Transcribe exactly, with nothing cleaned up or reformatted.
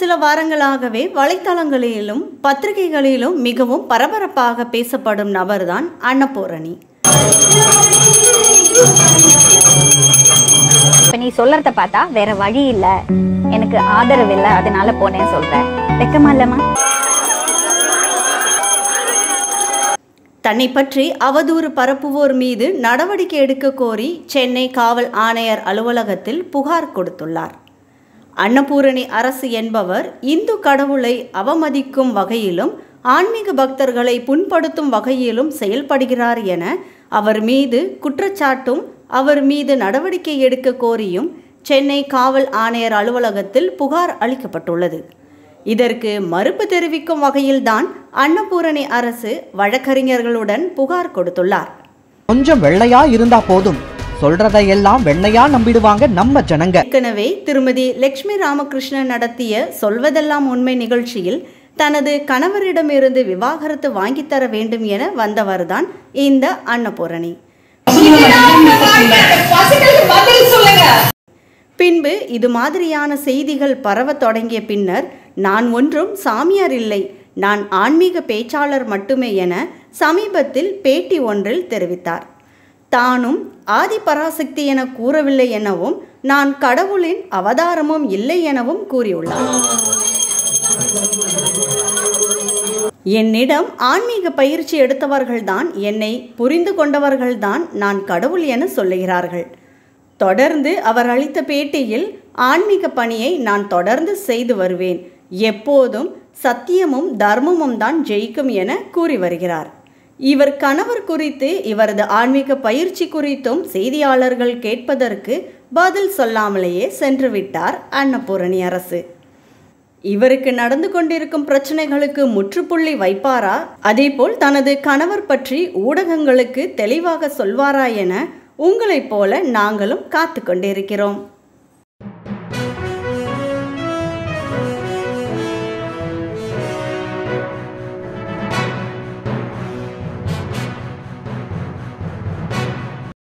சில வாரங்களாகவே வலைத்தளங்களிலும் பத்திரிகைகளிலும் மிகவும் பரபரப்பாக பேசப்படும் நபர்தான் அன்னபூரணி. இப்ப நீ சொல்றத பார்த்தா வேற வழி இல்ல, எனக்கு ஆதரவு இல்ல, அதனால போனேன்னு சொல்றேன். வெக்கமா இல்லமா? தன்னை பற்றி அவதூறு பரப்புவோர் மீது நடவடிக்கை எடுக்க கோரி சென்னை காவல் ஆணையர் அலுவலகத்தில் புகார் கொடுத்துள்ளார். அன்னபூரணி அரசு என்பவர் இந்து கடவுளை அவமதிக்கும் வகையிலும் ஆன்மீக பக்தர்களை புண்படுத்தும் வகையிலும் செயல்படுகிறார் என அவர் மீது குற்றச்சாட்டும் அவர் மீது நடவடிக்கை எடுக்க கோரியும் சென்னை காவல் ஆணையர் அலுவலகத்தில் புகார் அளிக்கப்பட்டுள்ளது. இதற்கு மறுப்பு தெரிவிக்கும் வகையில்தான் அன்னபூரணி அரசு வழக்கறிஞர்களுடன் புகார் கொடுத்துள்ளார். கொஞ்சம் வெள்ளையா இருந்தா போதும், சொல்றதையெல்லாம் வெண்ணையா நம்பிடுவாங்க நம்ம ஜனங்க. ஏற்கனவே திருமதி லட்சுமி ராமகிருஷ்ணன் நடத்திய சொல்வதெல்லாம் உண்மை நிகழ்ச்சியில் தனது கணவரிடமிருந்து விவாகரத்து வாங்கித்தர வேண்டும் என வந்தவர்தான் இந்த அன்னபூரணி. பின்பு இது மாதிரியான செய்திகள் பரவ தொடங்கிய பின்னர் நான் ஒன்றும் சாமியார் இல்லை, நான் ஆன்மீக பேச்சாளர் மட்டுமே என சமீபத்தில் பேட்டி ஒன்றில் தெரிவித்தார். தானும் ஆதி பராசக்தி என கூறவில்லை எனவும் நான் கடவுளின் அவதாரமும் இல்லை எனவும் கூறியுள்ளார். என்னிடம் ஆன்மீக பயிற்சி எடுத்தவர்கள்தான், என்னை புரிந்து கொண்டவர்கள்தான் நான் கடவுள் என சொல்லுகிறார்கள். தொடர்ந்து அவர் அளித்த பேட்டியில் ஆன்மீக பணியை நான் தொடர்ந்து செய்து வருவேன், எப்போதும் சத்தியமும் தர்மமும் தான் ஜெயிக்கும் என கூறி வருகிறார். இவர் கணவர் குறித்து இவரது ஆன்மீக பயிற்சி குறித்தும் செய்தியாளர்கள் கேட்பதற்கு பதில் சொல்லாமலேயே சென்று விட்டார் அன்னபூரணி அரசு. இவருக்கு நடந்து கொண்டிருக்கும் பிரச்சனைகளுக்கு முற்றுப்புள்ளி வைப்பாரா, அதேபோல் தனது கணவர் பற்றி ஊடகங்களுக்கு தெளிவாக சொல்வாரா என உங்களைப் போல நாங்களும் காத்து கொண்டிருக்கிறோம்.